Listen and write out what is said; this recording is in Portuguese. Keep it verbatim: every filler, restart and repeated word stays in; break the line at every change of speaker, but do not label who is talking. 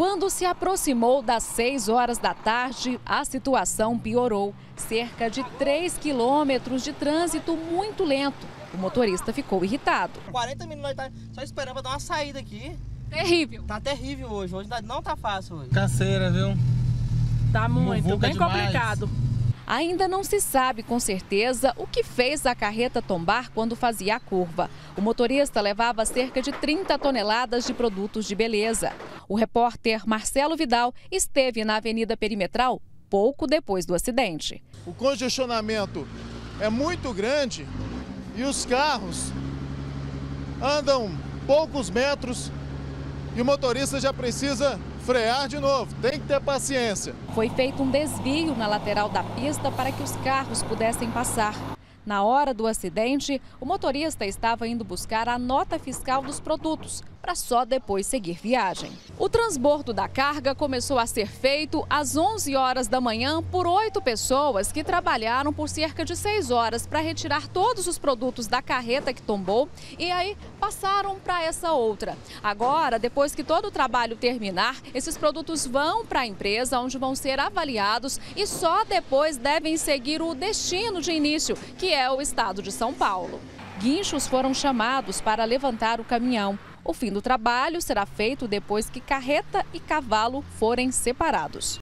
Quando se aproximou das seis horas da tarde, a situação piorou. Cerca de três quilômetros de trânsito muito lento. O motorista ficou irritado.
quarenta minutos nós tá só esperando para dar uma saída aqui.
Terrível.
Tá terrível hoje. Hoje não tá fácil hoje.
Canseira, viu?
Tá muito,
Muvuca
bem
demais.
complicado.
Ainda não se sabe com certeza o que fez a carreta tombar quando fazia a curva. O motorista levava cerca de trinta toneladas de produtos de beleza. O repórter Marcelo Vidal esteve na Avenida Perimetral pouco depois do acidente.
O congestionamento é muito grande e os carros andam poucos metros e o motorista já precisa frear de novo, tem que ter paciência.
Foi feito um desvio na lateral da pista para que os carros pudessem passar. Na hora do acidente, o motorista estava indo buscar a nota fiscal dos produtos, para só depois seguir viagem. O transbordo da carga começou a ser feito às onze horas da manhã por oito pessoas que trabalharam por cerca de seis horas para retirar todos os produtos da carreta que tombou e aí passaram para essa outra. Agora, depois que todo o trabalho terminar, esses produtos vão para a empresa onde vão ser avaliados e só depois devem seguir o destino de início, que é o estado de São Paulo. Guinchos foram chamados para levantar o caminhão. O fim do trabalho será feito depois que carreta e cavalo forem separados.